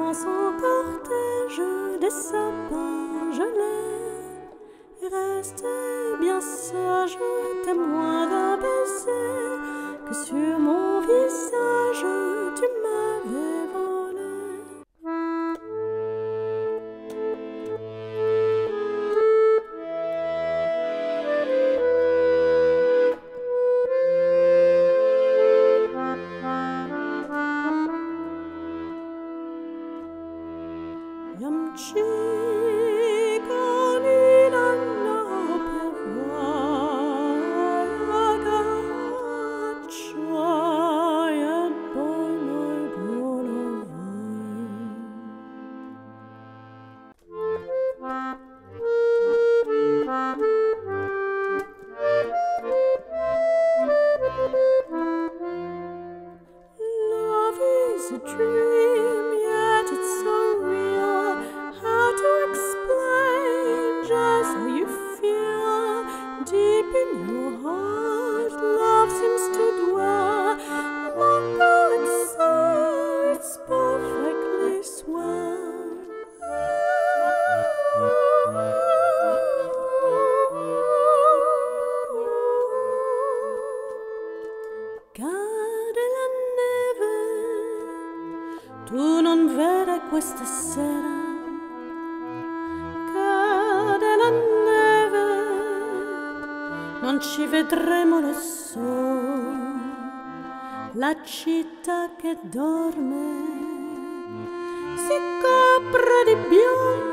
dans son cortège des sapins gelés. Restez bien sage, témoin d'un baiser que sur mon visage tu m'avais volé. Yamchi Love is a dream, yet it's so real. How to explain just how you feel? Deep in your heart, love seems to dwell. My poet says it's perfectly swell. Cade la neve, tu non vedi questa sera. Cade la neve, non ci vedremo, lo so. La città che dorme si copre di biondo.